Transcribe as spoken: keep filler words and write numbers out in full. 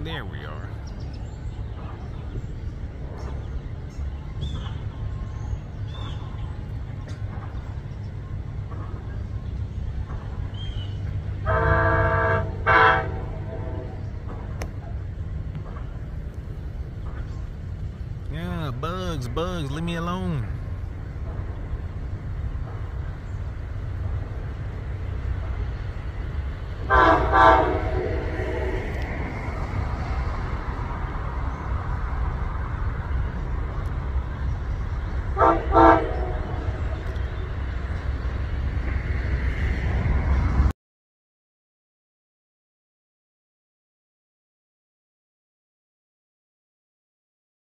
There we are. Yeah, bugs, bugs, leave me alone. Bye.